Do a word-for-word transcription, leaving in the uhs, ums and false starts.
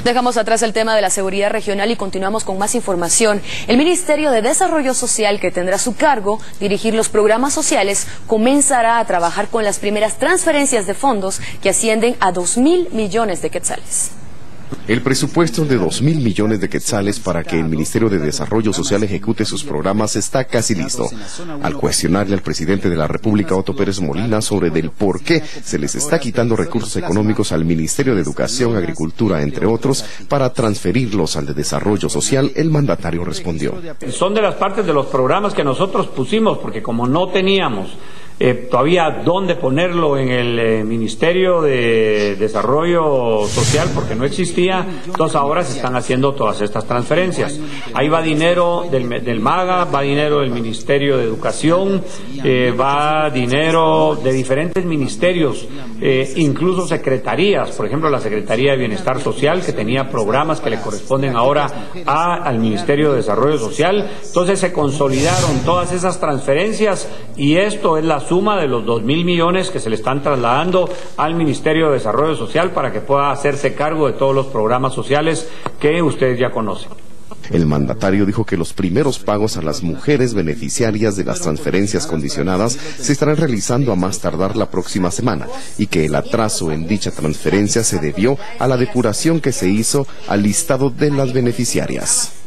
Dejamos atrás el tema de la seguridad regional y continuamos con más información. El Ministerio de Desarrollo Social, que tendrá a su cargo dirigir los programas sociales, comenzará a trabajar con las primeras transferencias de fondos que ascienden a dos mil millones de quetzales. El presupuesto de dos mil millones de quetzales para que el Ministerio de Desarrollo Social ejecute sus programas está casi listo. Al cuestionarle al presidente de la República, Otto Pérez Molina, sobre del por qué se les está quitando recursos económicos al Ministerio de Educación, Agricultura, entre otros, para transferirlos al de Desarrollo Social, el mandatario respondió. Son de las partes de los programas que nosotros pusimos, porque como no teníamos Eh, todavía dónde ponerlo en el eh, Ministerio de Desarrollo Social, porque no existía, entonces ahora se están haciendo todas estas transferencias. Ahí va dinero del, del MAGA, va dinero del Ministerio de Educación, eh, va dinero de diferentes ministerios, eh, incluso secretarías, por ejemplo la Secretaría de Bienestar Social, que tenía programas que le corresponden ahora a, al Ministerio de Desarrollo Social. Entonces se consolidaron todas esas transferencias y esto es la suma de los dos mil millones que se le están trasladando al Ministerio de Desarrollo Social para que pueda hacerse cargo de todos los programas sociales que ustedes ya conocen. El mandatario dijo que los primeros pagos a las mujeres beneficiarias de las transferencias condicionadas se estarán realizando a más tardar la próxima semana y que el atraso en dicha transferencia se debió a la depuración que se hizo al listado de las beneficiarias.